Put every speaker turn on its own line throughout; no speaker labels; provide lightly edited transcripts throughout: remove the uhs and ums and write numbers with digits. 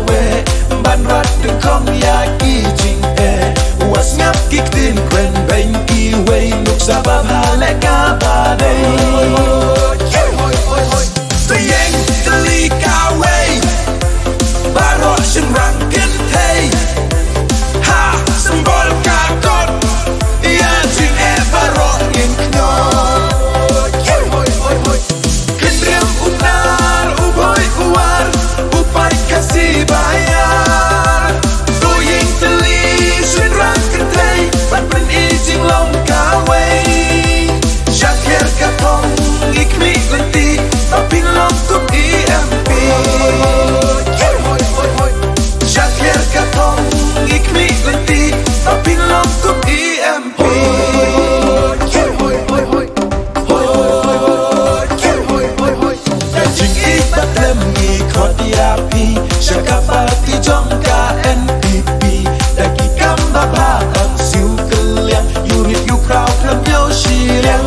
we ban rat đừng không ya ki ching e was ngap kik tin quen beng ki we nuk sa ba ha le ka ba dei to yang the li ka we ba ro shin rang kin thei ha symbol ka kot ya ching e ba ro in kno kin riam unar u boy uar u pai kasi bayar to yang the li shin rang kin thei ban pren i jing long ka we shakir ka tong ik mi lenti pin long kup EMP shakir ka tong ik mi lenti pin long kup EMP jing i batlem ngi khotia pi shakapati jong ka NPP daki kamba ba ang siu kaliang unit you crowd lam yo shi liang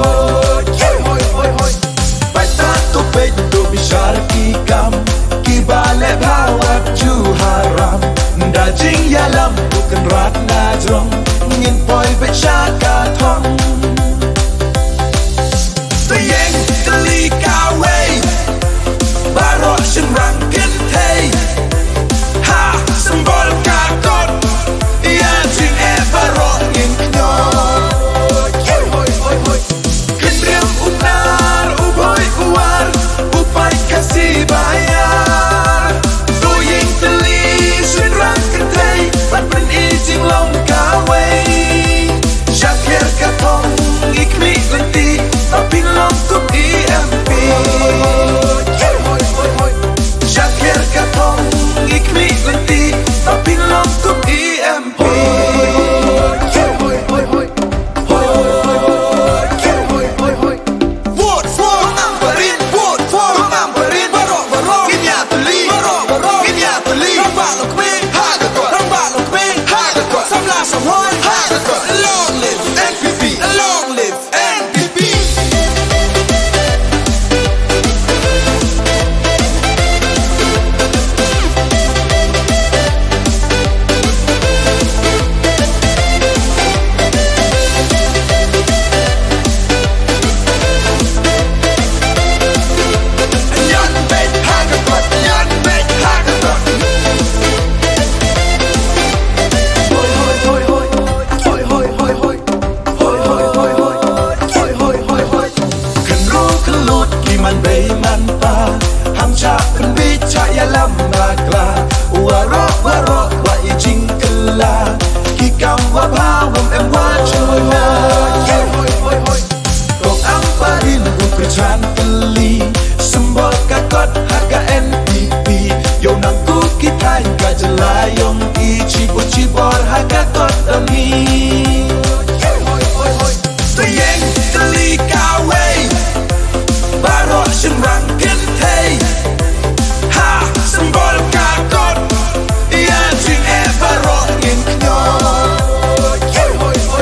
to bishar ki kam ki bale bawat ju haram da jing yalam bukan rat na jong ngin poi be shaka thong to yang kali ka we baro shin rang kin thei ha symbol ka kot ya jing e baro ngin kno kin riam unar u boy uar kasi bayar to yang teli shin rang kan thei ban pren i jing long ka wei shakir ka tong ik mi lenti pin long kup EMP shakir ka tong ik mi lenti pin long kup EMP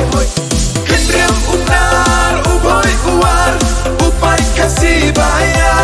Bye.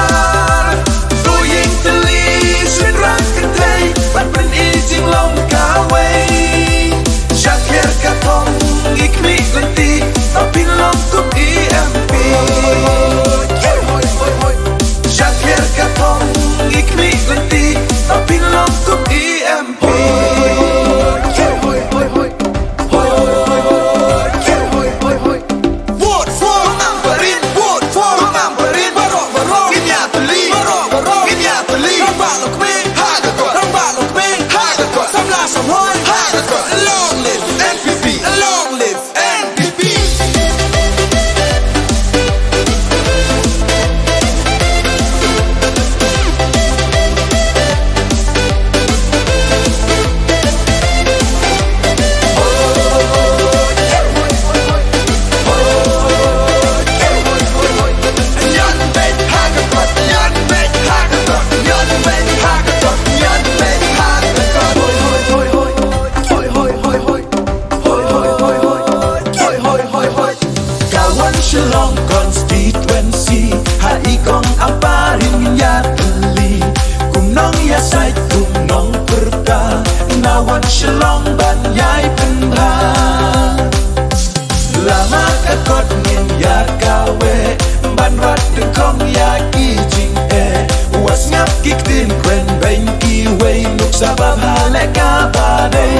không ya ki jing e was ngap ki tin quen bên ki way nuk sa ba ha le ka ba đây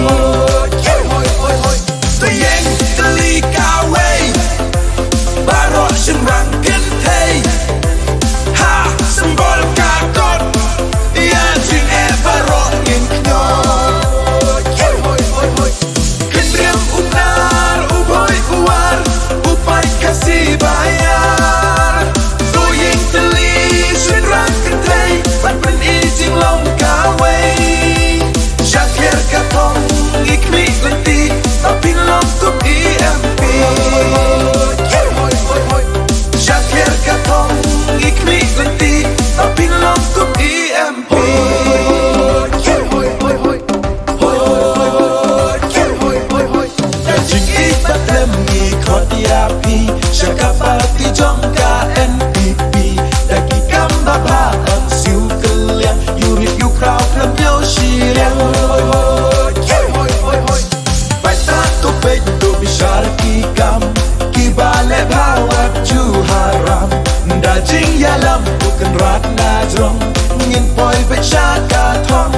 tôi yang kali ka way ba ro shin rang ken thei ha symbol ka kot ya jing e ba ro in kno ken riam unar uboy uar upai kasih bayar tôi yang kali shin rang ken thei ban pen i jing long ka way Shakir ka thong ik mi lenti tapi long tup EMP Shakir ka thong ik mi lenti tapi long tup EMP Jing i bat lem i khot ya pi Shakapa ti jong ka NPP Daki kamba ba ang siu keliang Yurip yu krau klam yo shiliang Ki kam ki bale bawat ju haram da jing ya lam bukan rat na jong ngin poi be ka thong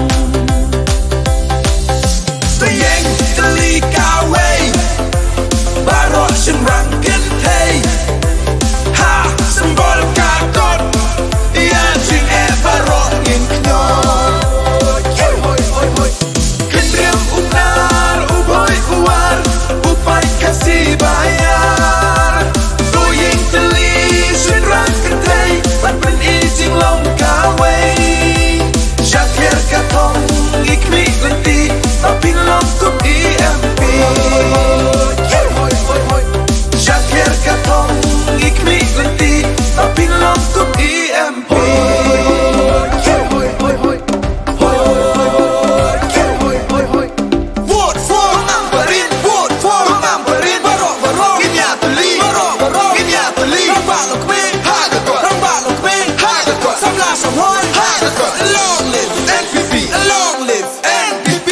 to yang kali ka way baro shin rang ken thei ha symbol ka kot ya jing e baro ngin kno ken riam unar uboy uar upai kasih bayar tôi yang kali shin rang ken thei ban pen i jing long ka way Shakir ka thong ik mi lenti tapi long tup EMP Shakir ka thong ik mi lenti tapi long tup EMP Vote for Ampareen, vote for Ampareen. Barok Ginyatali, Rambalok me, Hagagot, Samla Samhoy, Hagagot. Long live NPP, long live NPP.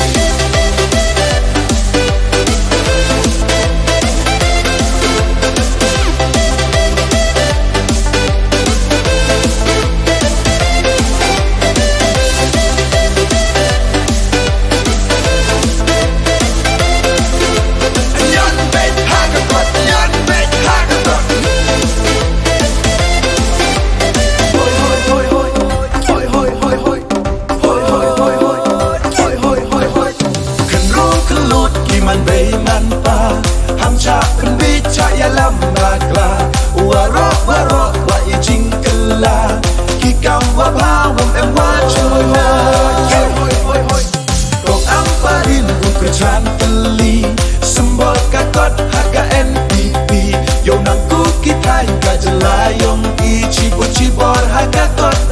Man bay man pa ham cha kan bi cha ya lam bagla waro wa i jing kala ki kam wa ba wam em wa chuna kong Ampareen ku chan kali symbol ka kot haga NPP yo nang ku ki thai ka jala yong i chi bor haga kot